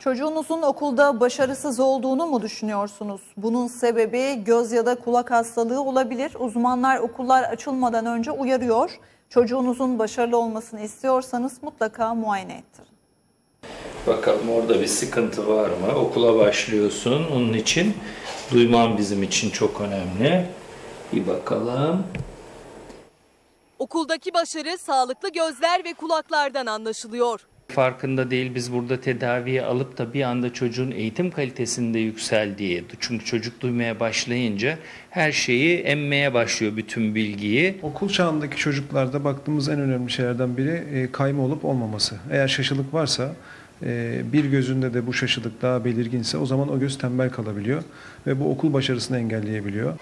Çocuğunuzun okulda başarısız olduğunu mu düşünüyorsunuz? Bunun sebebi göz ya da kulak hastalığı olabilir. Uzmanlar okullar açılmadan önce uyarıyor. Çocuğunuzun başarılı olmasını istiyorsanız mutlaka muayene ettirin. Bakalım orada bir sıkıntı var mı? Okula başlıyorsun. Onun için duyman bizim için çok önemli. Bir bakalım. Okuldaki başarı sağlıklı gözler ve kulaklardan anlaşılıyor. Farkında değil, biz burada tedaviye alıp da bir anda çocuğun eğitim kalitesinde yükseldiği. Çünkü çocuk duymaya başlayınca her şeyi emmeye başlıyor, bütün bilgiyi. Okul çağındaki çocuklarda baktığımız en önemli şeylerden biri kayma olup olmaması. Eğer şaşılık varsa, bir gözünde de bu şaşılık daha belirginse o zaman o göz tembel kalabiliyor ve bu okul başarısını engelleyebiliyor.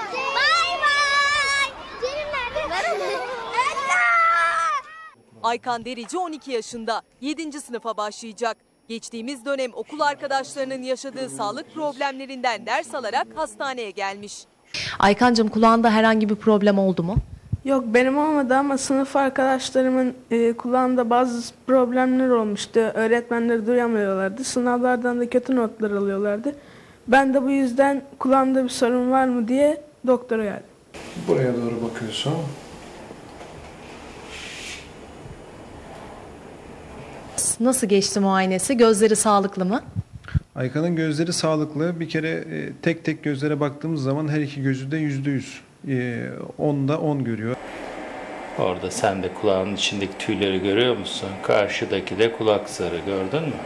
Aykan Derici 12 yaşında, 7. sınıfa başlayacak. Geçtiğimiz dönem okul arkadaşlarının yaşadığı sağlık problemlerinden ders alarak hastaneye gelmiş. Aykancığım, kulağında herhangi bir problem oldu mu? Yok, benim olmadı ama sınıf arkadaşlarımın kulağında bazı problemler olmuştu. Öğretmenleri duyamıyorlardı. Sınavlardan da kötü notlar alıyorlardı. Ben de bu yüzden kulağımda bir sorun var mı diye doktora geldim. Buraya doğru bakıyorsun. Nasıl geçti muayenesi? Gözleri sağlıklı mı? Aykan'ın gözleri sağlıklı. Bir kere tek tek gözlere baktığımız zaman her iki gözü de %100. 10'da 10 görüyor. Orada sen de kulağının içindeki tüyleri görüyor musun? Karşıdaki de kulak zarı, gördün mü?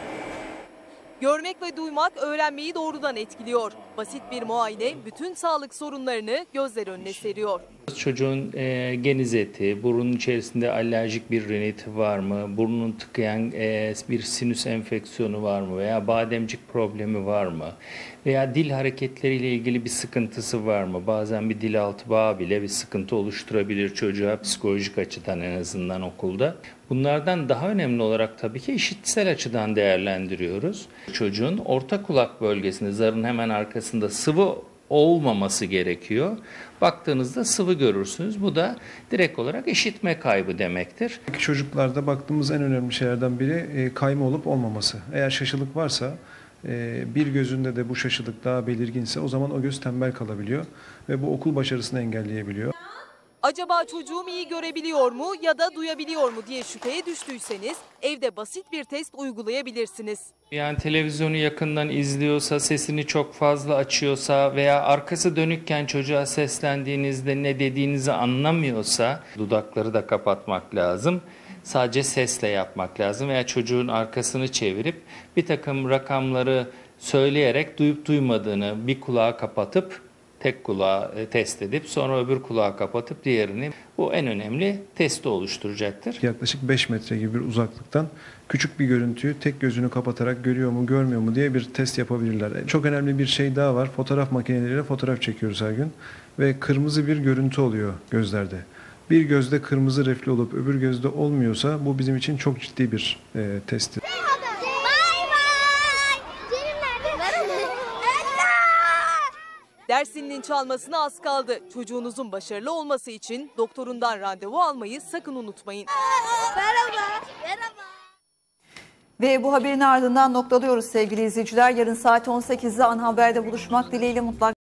Görmek ve duymak öğrenmeyi doğrudan etkiliyor. Basit bir muayene bütün sağlık sorunlarını gözler önüne seriyor. Çocuğun genizeti, burunun içerisinde alerjik bir riniti var mı? Burnunu tıkayan bir sinüs enfeksiyonu var mı? Veya bademcik problemi var mı? Veya dil hareketleriyle ilgili bir sıkıntısı var mı? Bazen bir dil altı bağı bile bir sıkıntı oluşturabilir çocuğa, psikolojik açıdan en azından okulda. Bunlardan daha önemli olarak tabii ki işitsel açıdan değerlendiriyoruz. Çocuğun orta kulak bölgesinde, zarın hemen arkasında sıvı olmaması gerekiyor. Baktığınızda sıvı görürsünüz. Bu da direkt olarak işitme kaybı demektir. Çocuklarda baktığımız en önemli şeylerden biri kayma olup olmaması. Eğer şaşılık varsa, bir gözünde de bu şaşılık daha belirginse o zaman o göz tembel kalabiliyor ve bu okul başarısını engelleyebiliyor. Acaba çocuğum iyi görebiliyor mu ya da duyabiliyor mu diye şüpheye düştüyseniz evde basit bir test uygulayabilirsiniz. Yani televizyonu yakından izliyorsa, sesini çok fazla açıyorsa veya arkası dönükken çocuğa seslendiğinizde ne dediğinizi anlamıyorsa dudakları da kapatmak lazım. Sadece sesle yapmak lazım veya çocuğun arkasını çevirip bir takım rakamları söyleyerek duyup duymadığını bir kulağa kapatıp tek kulağı test edip sonra öbür kulağı kapatıp diğerini, bu en önemli testi oluşturacaktır. Yaklaşık 5 metre gibi bir uzaklıktan küçük bir görüntüyü tek gözünü kapatarak görüyor mu görmüyor mu diye bir test yapabilirler. Çok önemli bir şey daha var. Fotoğraf makineleriyle fotoğraf çekiyoruz her gün ve kırmızı bir görüntü oluyor gözlerde. Bir gözde kırmızı reflü olup öbür gözde olmuyorsa bu bizim için çok ciddi bir testtir. Ders zilinin çalmasına az kaldı. Çocuğunuzun başarılı olması için doktorundan randevu almayı sakın unutmayın. Merhaba. Ve bu haberin ardından noktalıyoruz sevgili izleyiciler. Yarın saat 18'de Ana Haber'de buluşmak dileğiyle mutlaka.